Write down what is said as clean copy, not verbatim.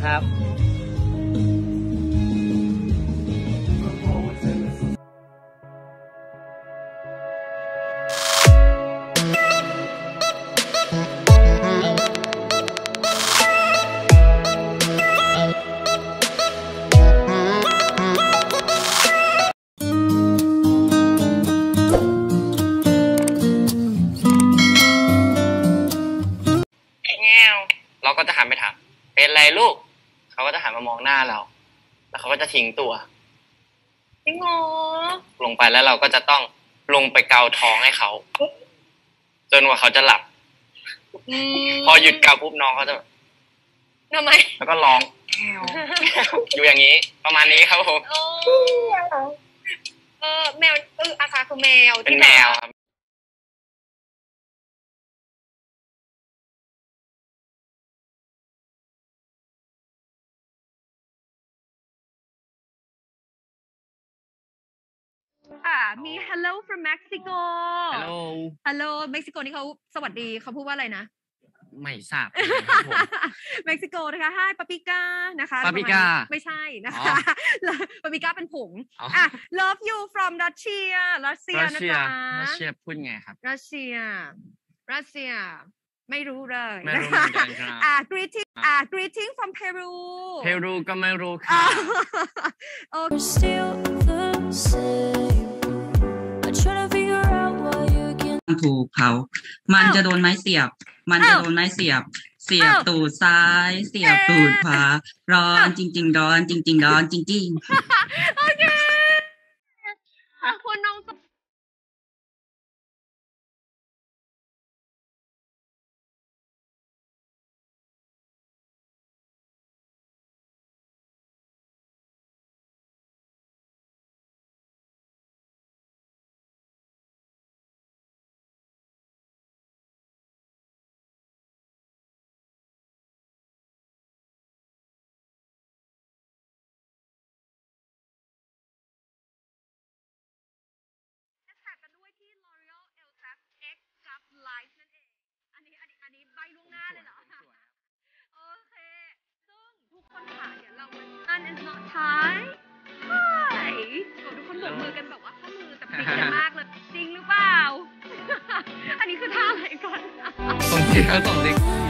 ครับเราก็จะหันไปถามเป็นไรลูกเขาก็จะหันมามองหน้าเราแล้วเขาก็จะทิ้งตัวจริงเหรอลงไปแล้วเราก็จะต้องลงไปเกาท้องให้เขาจนกว่าเขาจะหลับพอหยุดเกาปุ๊บน้องเขาจะทำไมแล้วก็ร้องอยู่อย่างนี้ประมาณนี้ครับผมแมวอาคาคือแมวเป็นแมวครับมี hello from Mexico hello Mexico นี่เขาสวัสดีเขาพูดว่าอะไรนะไม่ทราบเม็กซิโกนะคะ Hi ปาปิก้านะคะปาปิก้าไม่ใช่นะคะปาปิก้าเป็นผงLove you from Russia นะจ๊ะรัสเซียพูดไงครับรัสเซียไม่รู้เลยไม่รู้เหมือนกันครับ greeting from Peru ก็ไม่รู้ค่ะถูกเขามันจะโดนไม้เสียบเสียบตูดซ้ายเสียบตูดขวาร้อนจริงๆร้อนจริงๆร้อนจริงๆโอเคคุณน้องอันนี้ใบล่วงหน้าเลยเหรอโอเคซึ่งทุกคนค่ะเดี๋ยวเรามาอัน is not Thai ทุกคนบกมือกันแบบว่าข้อมือแต่พลิกกันมากเลยจริงหรือเปล่าอันนี้คือท่าอะไรก่อนส่งติ๊ก